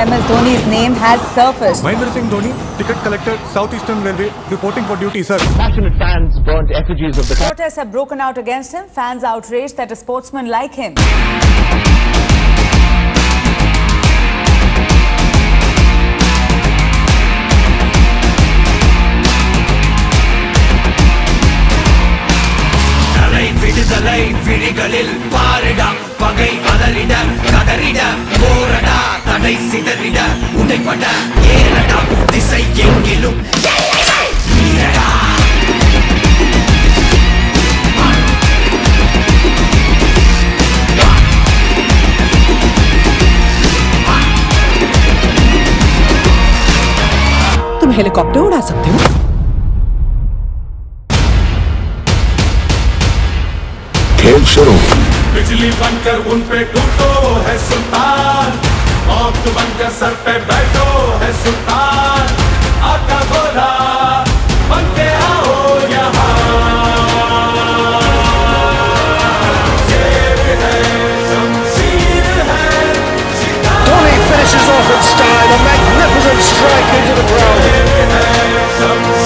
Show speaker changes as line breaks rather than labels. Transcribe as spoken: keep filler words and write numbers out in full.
M S Dhoni's name has surfaced.
Mahendra Singh Dhoni, ticket collector, Southeastern Railway, reporting for duty, sir.
Passionate fans burnt effigies of the...
Protests have broken out against him. Fans outraged that a sportsman like him
விடுதலை விழிகளில் பாரிட பகை அலறிட கதறிட போரட தடை சிதறிட உடைபட ஏறடா திசை எங்கிலும் வீரடா
तुम helicopter उड़ा सकते हो?
खेल शुरू।
बिजली बनकर उन पे टूटो है सुल्तान, मौत बनकर सर पे बैठो है सुल्तान, आका बोला बनके आओ यहाँ, शेर है शमशीर है शिकार।
Dhoni finishes off in style, a magnificent strike into the crowd.
शेर है शमशीर